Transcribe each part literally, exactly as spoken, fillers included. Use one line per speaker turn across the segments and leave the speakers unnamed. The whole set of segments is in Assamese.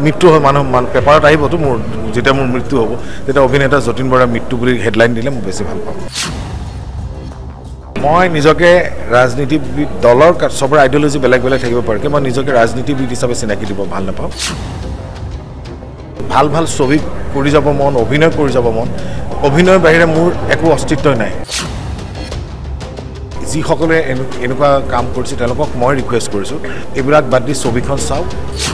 মৃত্যু হয় মানুহ পেপাৰত আহিবতো মোৰ যেতিয়া মোৰ মৃত্যু হ'ব তেতিয়া অভিনেতা যতীন বৰাৰ মৃত্যু বুলি হেডলাইন দিলে মই বেছি ভাল পাওঁ মই নিজকে ৰাজনীতিবিদ দলৰ সবৰ আইডিঅলজি বেলেগ বেলেগ থাকিব পাৰে কি মই নিজকে ৰাজনীতিবিদ হিচাপে চিনাকি দিব ভাল নাপাওঁ ভাল ভাল ছবি কৰি যাব মন অভিনয় কৰি যাব মন অভিনয়ৰ বাহিৰে মোৰ একো অস্তিত্ব নাই যিসকলে এনেকুৱা কাম কৰিছে তেওঁলোকক মই ৰিকুৱেষ্ট কৰিছোঁ এইবিলাক বাদ দি ছবিখন চাওক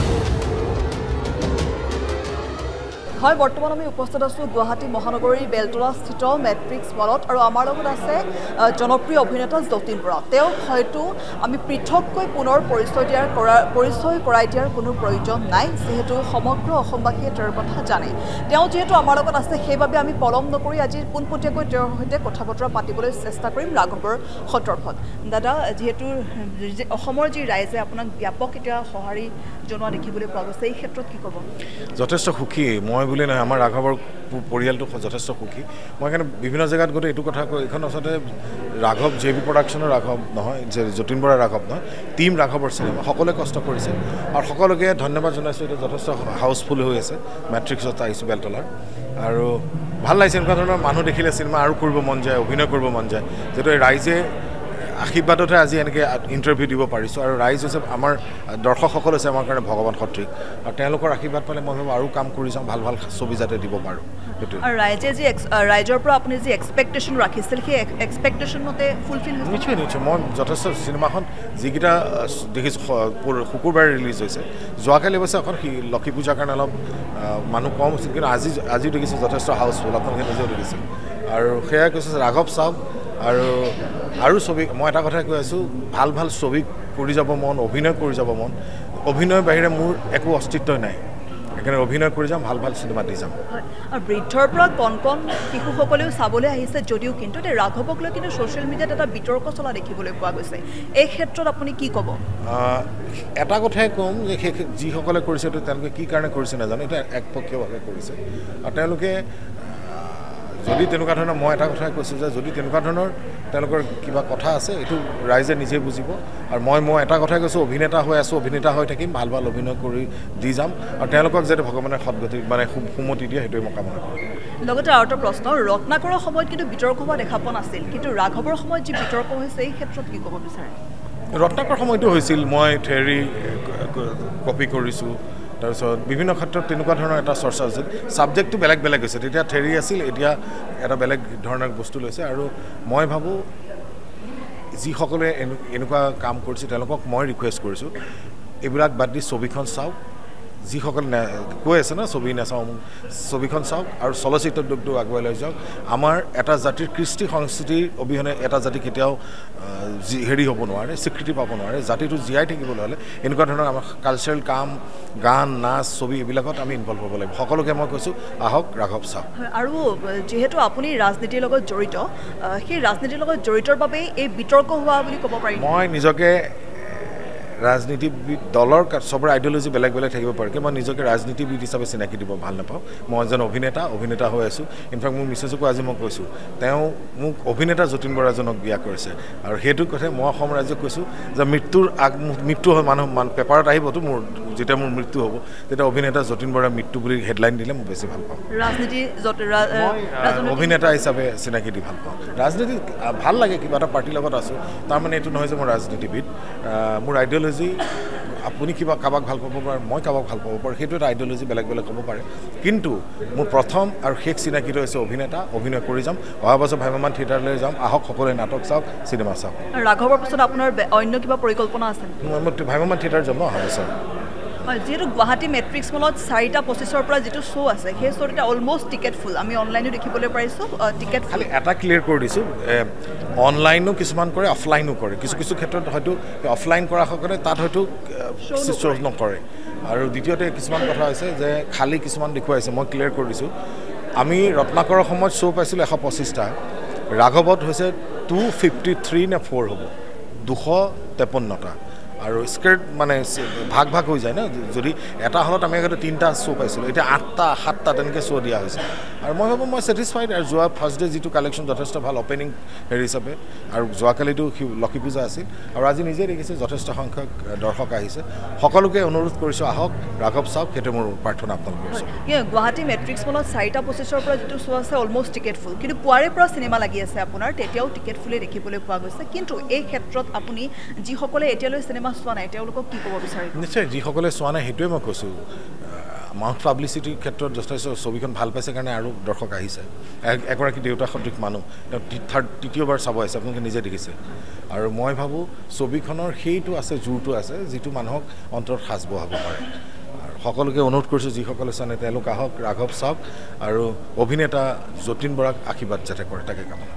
হয় বৰ্তমান আমি উপস্থিত আছো গুৱাহাটী মহানগৰীৰ বেলতলাস্থিত মেট্ৰিক্স মলত আৰু আমাৰ লগত আছে জনপ্ৰিয় অভিনেতা যতীন বৰা তেওঁ হয়তো আমি পৃথককৈ পুনৰ পৰিচয় দিয়াৰ পৰিচয় কৰাই দিয়াৰ কোনো প্ৰয়োজন নাই যেহেতু সমগ্ৰ অসমবাসীয়ে তেওঁৰ কথা জানে তেওঁ যেহেতু আমাৰ লগত আছে সেইবাবে আমি পলম নকৰি আজি পোনপটীয়াকৈ তেওঁৰ সৈতে কথা বতৰা পাতিবলৈ চেষ্টা কৰিম ৰাঘৱৰ সন্দৰ্ভত দাদা যেহেতু অসমৰ যি ৰাইজে আপোনাক ব্যাপক এতিয়া সঁহাৰি জনোৱা দেখিবলৈ পোৱা গৈছে এই ক্ষেত্ৰত কি ক'ব
যথেষ্ট সুখী মই বুলি নহয় আমাৰ ৰাঘৱৰ পৰিয়ালটো যথেষ্ট সুখী মই এখানে বিভিন্ন জায়গাত গৈ এইটো কথা কয় এখন আসলে ৰাঘৱ জেবি প্ৰডাকশ্যনৰ ৰাঘৱ নহয় যে যতীন বৰা ৰাঘৱ নহয় টিম ৰাঘৱৰ চিনেমা সকলোৱে কষ্ট কৰিছে আৰু সকলোকে ধন্যবাদ জনাইছোঁ এটা যথেষ্ট হাউচফুল হৈ আছে মেট্ৰিক্সত আহিছোঁ বেলতলাৰ আৰু ভাল লাগিছে এনেকুৱা ধৰণৰ মানুহ দেখিলে চিনেমা আৰু কৰিব মন যায় অভিনয় কৰিব মন যায় যিহেতু ৰাইজে আশীৰ্বাদতে আজি এনেকৈ ইণ্টাৰভিউ দিব পাৰিছোঁ আৰু ৰাইজ হৈছে আমাৰ দৰ্শকসকল হৈছে আমাৰ কাৰণে ভগৱান সদৃশ আৰু তেওঁলোকৰ আশীৰ্বাদ পালে মই ভাবোঁ আৰু কাম কৰি যাওঁ ভাল ভাল ছবি যাতে দিব পাৰোঁ সেইটোৱে
আৰু ৰাইজে যি ৰাইজৰ পৰা আপুনি যি এক্সপেক্টেশ্যন ৰাখিছিল সেই এক্সপেক্টেশ্যন মতে ফুলফিল হৈছে
নিশ্চয় নিশ্চয় মই যথেষ্ট চিনেমাখন যিকেইটা দেখিছোঁ শুকুৰবাৰে ৰিলিজ হৈছে যোৱাকালি অৱশ্যে এখন লক্ষী পূজাৰ কাৰণে অলপ মানুহ কম হৈছিল কিন্তু আজি আজিও দেখিছোঁ যথেষ্ট হাউচফুল আপোনালোকে নিজেও দেখিছে আৰু সেয়াই কৈছোঁ ৰাঘৱ চাওক আৰু আৰু ছবি মই এটা কথাই কৈ আছোঁ ভাল ভাল ছবি কৰি যাব মন অভিনয় কৰি যাব মন অভিনয়ৰ বাহিৰে মোৰ একো অস্তিত্ব নাই সেইকাৰণে অভিনয় কৰি যাম ভাল ভাল চিনেমা দি যাম
আৰু বৃদ্ধৰ পৰা কণ কণ শিশুসকলেও চাবলৈ আহিছে যদিও কিন্তু এতিয়া ৰাঘৱক লৈ কিন্তু ছ'চিয়েল মিডিয়াত এটা বিতৰ্ক চলা দেখিবলৈ পোৱা গৈছে এই ক্ষেত্ৰত আপুনি কি ক'ব
এটা কথাই ক'ম যে সেই যিসকলে কৰিছে তেওঁলোকে কি কাৰণে কৰিছে নাজানো এটা একপক্ষীয়ভাৱে কৰিছে আৰু তেওঁলোকে যদি তেনেকুৱা ধৰণৰ মই এটা কথাই কৈছোঁ যে যদি তেনেকুৱা ধৰণৰ তেওঁলোকৰ কিবা কথা আছে এইটো ৰাইজে নিজে বুজিব আৰু মই মই এটা কথাই কৈছোঁ অভিনেতা হৈ আছোঁ অভিনেতা হৈ থাকিম ভাল ভাল অভিনয় কৰি দি যাম আৰু তেওঁলোকক যাতে ভগৱানে সদগতি মানে সুমতি দিয়ে সেইটোৱে মই কামনা কৰোঁ
লগতে আৰু এটা প্ৰশ্ন ৰত্নাকৰৰ সময়ত কিন্তু বিতৰ্ক হোৱা দেখা পোৱা নাছিল কিন্তু ৰাঘৱৰ সময়ত যি বিতৰ্ক হৈছে এই ক্ষেত্ৰত কি ক'ব বিচাৰে
ৰত্নাকৰ সময়টো হৈছিল মই থেৰী কপি কৰিছোঁ তাৰপিছত বিভিন্ন ক্ষেত্ৰত তেনেকুৱা ধৰণৰ এটা চৰ্চা আছিল ছাবজেক্টটো বেলেগ বেলেগ হৈছে তেতিয়া থেৰী আছিল এতিয়া এটা বেলেগ ধৰণৰ বস্তু লৈছে আৰু মই ভাবোঁ যিসকলে এনেকুৱা কাম কৰিছে তেওঁলোকক মই ৰিকুৱেষ্ট কৰিছোঁ এইবিলাক বাদ দি ছবিখন চাওক যিসকলে কৈ আছে ন ছবি নাচাওঁ ছবিখন চাওক আৰু চলচ্চিত্ৰ উদ্যোগটো আগুৱাই লৈ যাওক আমাৰ এটা জাতিৰ কৃষ্টি সংস্কৃতিৰ অবিহনে এটা জাতি কেতিয়াও হেৰি হ'ব নোৱাৰে স্বীকৃতি পাব নোৱাৰে জাতিটো জীয়াই থাকিবলৈ হ'লে এনেকুৱা ধৰণৰ আমাৰ কালচাৰেল কাম গান নাচ ছবি এইবিলাকত আমি ইনভলভ হ'ব লাগিব সকলোকে মই কৈছোঁ আহক ৰাঘৱ চাওক
আৰু যিহেতু আপুনি ৰাজনীতিৰ লগত জড়িত সেই ৰাজনীতিৰ লগত জড়িতৰ বাবে এই বিতৰ্ক হোৱা বুলি ক'ব পাৰি
মই নিজকে ৰাজনীতিবিদ দলৰ সবৰ আইডিঅলজি বেলেগ বেলেগ থাকিব পাৰে কি মই নিজকে ৰাজনীতিবিদ হিচাপে চিনাকি দিব ভাল নাপাওঁ মই এজন অভিনেতা অভিনেতা হৈ আছোঁ ইনফেক্ট মোৰ মিছেছকো আজি মই কৈছোঁ তেওঁ মোক অভিনেতা যতীন বৰাজনক বিয়া কৰিছে আৰু সেইটো কথাই মই অসম ৰাজ্যক কৈছোঁ যে মৃত্যুৰ আগ মৃত্যু হয় মানুহ পেপাৰত আহিবতো মোৰ যেতিয়া মোৰ মৃত্যু হ'ব তেতিয়া অভিনেতা যতীন বৰাৰ মৃত্যু বুলি হেডলাইন দিলে মই বেছি ভাল পাওঁ
ৰাজনীতি
অভিনেতা হিচাপে চিনাকি দি ভাল পাওঁ ৰাজনীতি ভাল লাগে কিবা এটা পাৰ্টিৰ লগত আছোঁ তাৰমানে এইটো নহয় যে মই ৰাজনীতিবিদ মোৰ আইডিঅলজি আপুনি কিবা কাৰোবাক ভাল পাব পাৰে মই কাৰোবাক ভাল পাব পাৰোঁ সেইটো এটা আইডিঅলজি বেলেগ বেলেগ হ'ব পাৰে কিন্তু মোৰ প্ৰথম আৰু শেষ চিনাকিটো হৈছে অভিনেতা অভিনয় কৰি যাম অহা বছৰ ভ্ৰাম্যমাণ থিয়েটাৰলৈ যাম আহক সকলোৱে নাটক চাওক চিনেমা চাওক
ৰাঘৱৰ পিছত আপোনাৰ অন্য কিবা পৰিকল্পনা আছে
মই ভ্ৰাম্যমাণ থিয়েটাৰ যাম ন অহা বছৰ
হয় যিহেতু গুৱাহাটী মেট্ৰিক্স মলত চাৰিটা পঁচিছৰ পৰা যিটো শ্ব' আছে সেই শ্ব'ত এতিয়া অলমষ্ট টিকেট ফুল আমি অনলাইনো দেখিবলৈ পাৰিছোঁ টিকেট
খালি এটা ক্লিয়াৰ কৰি দিছোঁ অনলাইনো কিছুমান কৰে অফলাইনো কৰে কিছু কিছু ক্ষেত্ৰত হয়তো অফলাইন কৰাসকলে তাত হয়তো শ্ব' নকৰে আৰু দ্বিতীয়তে কিছুমান কথা হৈছে যে খালী কিছুমান দেখুৱাইছে মই ক্লিয়াৰ কৰি দিছোঁ আমি ৰত্নাকৰৰ সময়ত শ্ব' পাইছিলোঁ এশ পঁচিছটা ৰাঘৱত হৈছে টু ফিফটি থ্ৰী নে ফ'ৰ হ'ব দুশ তেপন্নটা আৰু স্ক্ৰিপ্ট মানে ভাগ ভাগ হৈ যায় ন যদি এটা হলত আমি আগতে তিনিটা শ্ব' পাইছিলোঁ এতিয়া আঠটা সাতটা তেনেকৈ শ্ব' দিয়া হৈছে আৰু মই ভাবোঁ মই ছেটিছফাইড আৰু যোৱা ফাৰ্ষ্ট ডে যিটো কালেকশ্যন যথেষ্ট ভাল অপেনিং হেৰি হিচাপে আৰু যোৱাকালিতো লক্ষী পূজা আছিল আৰু আজি নিজে দেখিছে যথেষ্ট সংখ্যক দৰ্শক আহিছে সকলোকে অনুৰোধ কৰিছোঁ আহক ৰাঘৱ চাওক সেইটো মোৰ প্ৰাৰ্থনা আপোনালোক কৰিছোঁ
গুৱাহাটী মেট্ৰিক্স মলত চাৰিটা পঁচিছৰ পৰা যিটো শ্ব' আছে অলমষ্ট টিকেট ফুল কিন্তু পুৱাৰে পৰা চিনেমা লাগি আছে আপোনাৰ তেতিয়াও টিকেট ফুলেই দেখিবলৈ পোৱা গৈছে কিন্তু এই ক্ষেত্ৰত আপুনি যিসকলে এতিয়ালৈ চিনেমা চোৱা নাই তেওঁলোকক কি ক'ব বিচাৰিব
নিশ্চয় যিসকলে চোৱা নাই সেইটোৱে মই কৈছোঁ মাউথ পাব্লিচিটিৰ ক্ষেত্ৰত যথেষ্ট ছবিখন ভাল পাইছে কাৰণে আৰু দৰ্শক আহিছে এগৰাকী দেউতা সদৃশ মানুহ তেওঁ থাৰ্ড তৃতীয়বাৰ চাব আহিছে আপোনালোকে নিজে দেখিছে আৰু মই ভাবোঁ ছবিখনৰ সেইটো আছে জোৰটো আছে যিটো মানুহক অন্তৰত সাজ বহাব পাৰে আৰু সকলোকে অনুৰোধ কৰিছোঁ যিসকলে চোৱা নাই তেওঁলোক আহক ৰাঘৱ চাওক আৰু অভিনেতা যতীন বৰাক আশীৰ্বাদ যাতে কৰে তাকে কামনা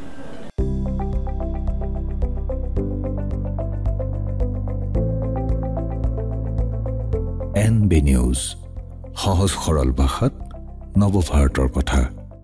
এন বি নিউজ সহজ সৰল ভাষাত নৱভাৰতৰ কথা